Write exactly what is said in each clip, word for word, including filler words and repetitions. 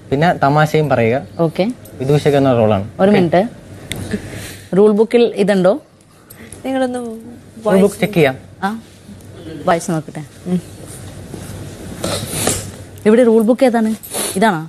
പിന്നെ തമാശയും പറയുക. ഓക്കെ. വിദൂഷക എന്ന റോളാണ്. ഒരു മിനിറ്റ്, റൂൾ ബുക്കിൽ ഇതുണ്ടോ? നിങ്ങളൊന്ന് റൂൾ ബുക്ക് ചെക്ക് ചെയ്യാം. ആ, വായിച്ചു നോക്കട്ടെ. ഇവിടെ റൂൾ ബുക്ക് ഏതാണ്? ഇതാണോ?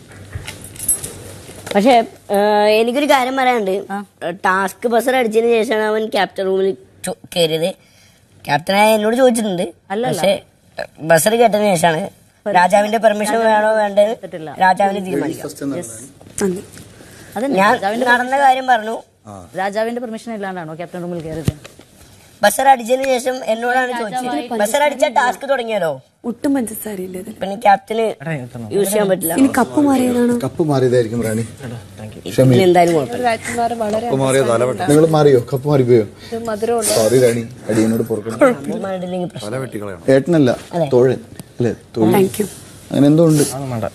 പക്ഷെ എനിക്കൊരു കാര്യം പറയാനുണ്ട്. ടാസ്ക് ബസർ അടിച്ചതിന് ശേഷമാണ് അവൻ ക്യാപ്റ്റൻ റൂമിൽ കയറിയത്. ക്യാപ്റ്റനായ എന്നോട് ചോദിച്ചിട്ടുണ്ട്. പക്ഷെ ബസർ കേട്ടതിന് ശേഷമാണ്. രാജാവിന്റെ പെർമിഷൻ വേണോ വേണ്ടത് രാജാവിന് തീരുമാനിക്കാം. ഞാൻ നടന്ന കാര്യം പറഞ്ഞു. രാജാവിന്റെ പെർമിഷൻ ഇല്ലാണ്ടാണോ ക്യാപ്റ്റൻ റൂമിൽ കയറിയത്? ബസർ അടിച്ചതിന് ശേഷം എന്നോടാണ് ചോദിച്ചത്. ബസർ അടിച്ച ടാസ്ക് തുടങ്ങിയാലോ? ഒട്ടും പഞ്ചസാരയില്ല. പിന്നെ ക്യാപ്റ്റന് യൂസ് ചെയ്യാൻ പറ്റില്ല. ഇനി കപ്പ് മാറിയതാണോ? കപ്പ് മാറിയതായിരിക്കും റാണി. എന്തായാലും നിങ്ങൾ മാറിയോ? കപ്പ് മാറിപ്പോയോ? സോറി റാണി, അടിയനോട് ഏട്ടനല്ല തോഴൻ അല്ലേ? അങ്ങനെ എന്തോ ഉണ്ട്.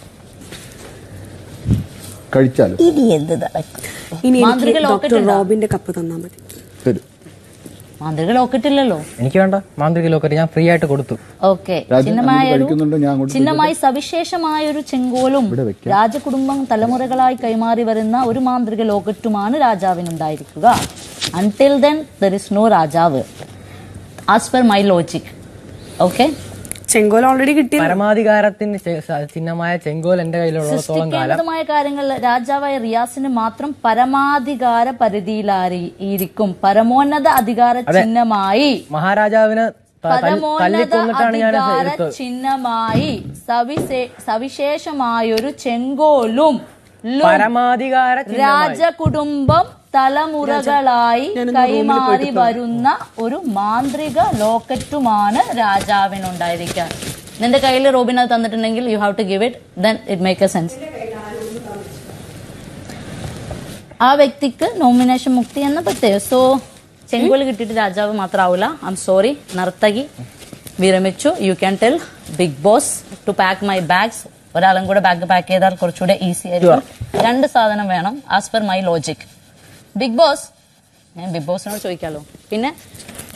കഴിച്ചാലോ? ഇനി എന്ത് നടക്കും? ഇനി ഡോക്ടർ റോബിന്റെ കപ്പ് തന്നാ മതി. തരും. മാന്ത്രിക ലോക്കറ്റ് ഇല്ലല്ലോ. എനിക്ക് വേണ്ട മാന്ത്രിക ലോക്കറ്റ്, ഞാൻ ഫ്രീ ആയിട്ട് കൊടുത്തു. ഓക്കെ. ചിഹ്നമായി സവിശേഷമായ ഒരു ചെങ്കോലും രാജകുടുംബം തലമുറകളായി കൈമാറി വരുന്ന ഒരു മാന്ത്രിക ലോക്കറ്റുമാണ് രാജാവിനുണ്ടായിരിക്കുക. Until then there is no രാജാവ് as per my logic. Okay. ചെങ്കോൽ ഓൾറെഡി കിട്ടി. പരമാധികാരത്തിന് ചിഹ്നമായ ചെങ്കോൽ എന്റെ കയ്യിലുള്ളത്തോളം കാലം കാര്യങ്ങൾ രാജാവായ റിയാസിന് മാത്രം പരമാധികാര പരിധിയിലായിരിക്കും. പരമോന്നത അധികാര ചിഹ്നമായി മഹാരാജാവിന് പരമോന്നത അധികാര ചിഹ്നമായി സവിശേഷമായൊരു ചെങ്കോലും പരമാധികാര രാജകുടുംബം തലമുറകളായി കൈമാറി വരുന്ന ഒരു മാന്ത്രിക ലോക്കറ്റുമാണ് രാജാവിനുണ്ടായിരിക്കുക. നിന്റെ കയ്യിൽ റോബിൻ അത് തന്നിട്ടുണ്ടെങ്കിൽ you have to give it, then it make a sense. ആ വ്യക്തിക്ക് നോമിനേഷൻ മുക്തി എന്ന പ്രത്യേകം. സോ ചെങ്കോൽ കിട്ടിയിട്ട് രാജാവ് മാത്രമാവില്ല. ഐ എം സോറി, നർത്തകി വിരമിച്ചു. You can tell Big Boss to pack my bags. ഒരാളും കൂടെ ബാഗ് പാക്ക് ചെയ്താൽ കുറച്ചുകൂടെ ഈസി ആയിരിക്കും. രണ്ട് സാധനം വേണം as per my logic. Big Boss, ഞാൻ ബിഗ് ബോസിനോട് ചോദിക്കാലോ. പിന്നെ